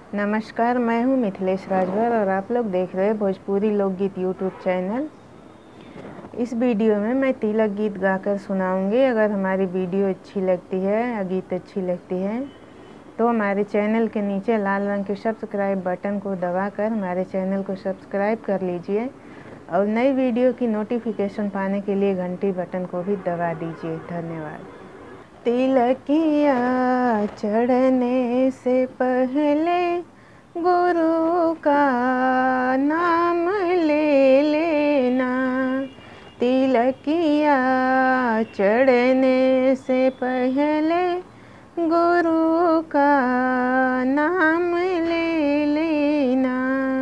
नमस्कार, मैं हूँ मिथिलेश राजभर और आप लोग देख रहे हैं भोजपुरी लोकगीत यूट्यूब चैनल। इस वीडियो में मैं तिलक गीत गाकर सुनाऊंगी। अगर हमारी वीडियो अच्छी लगती है या गीत अच्छी लगती है तो हमारे चैनल के नीचे लाल रंग के सब्सक्राइब बटन को दबाकर हमारे चैनल को सब्सक्राइब कर लीजिए और नई वीडियो की नोटिफिकेशन पाने के लिए घंटी बटन को भी दबा दीजिए। धन्यवाद। तिलकिया चढ़ने से पहले गुरु का नाम ले लेना। तिलकिया चढ़ने से पहले गुरु का नाम ले लेना।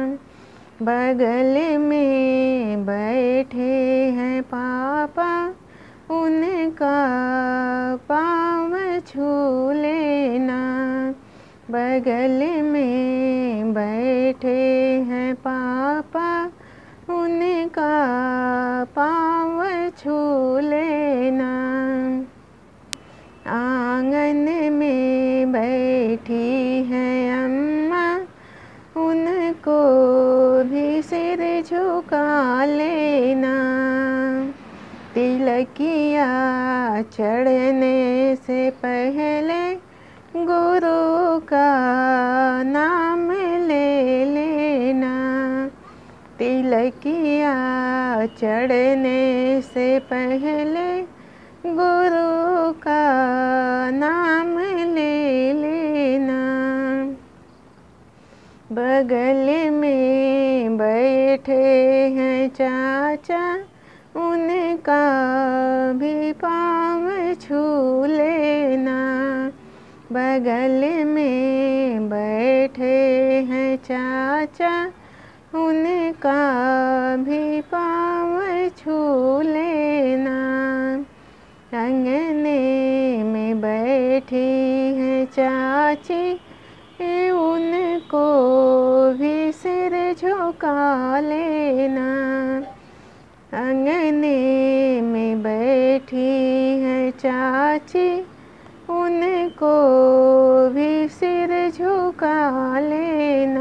बगल में बैठे हैं पापा, उनका पाँव छू लेना। बगल में बैठे हैं पापा, उनका पाँव छू लेना। आंगन में बैठी हैं अम्मा, उनको भी सिर झुका लेना। तिलकिया चढ़ने से पहले गुरु का नाम ले लेना। तिलकिया चढ़ने से पहले गुरु का नाम ले लेना। बगल में बैठे हैं चाचा, उनका भी पाँव छू लेना। बगल में बैठे हैं चाचा, उनका भी पाँव छू लेना। अंगने में बैठी हैं चाची, उनको भी सिर झुका लेना। अंगने में बैठी हैं चाची, उनको भी सिर झुका लेना।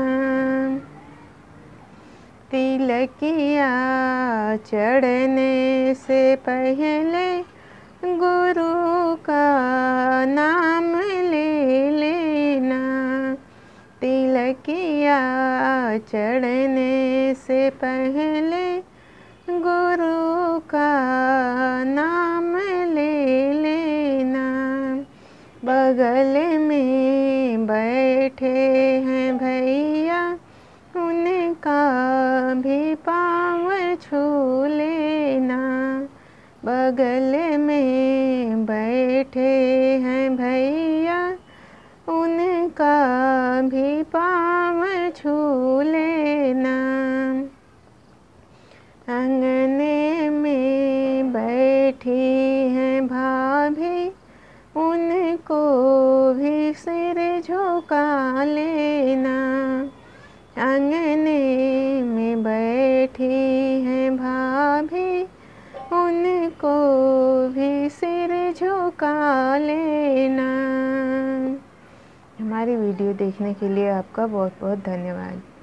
तिलकिया चढ़ने से पहले गुरु का नाम ले लेना। तिलकिया चढ़ने से पहले गुरु का नाम ले लेना। बगल में बैठे हैं भैया, उनका भी पाँव छू लेना। बगल में बैठे हैं भैया, उनका भी पाँव छू लेना। अंगने में बैठी हैं भाभी, उनको भी सिर झुका लेना। अंगने में बैठी हैं भाभी, उनको भी सिर झुका लेना। हमारी वीडियो देखने के लिए आपका बहुत बहुत धन्यवाद।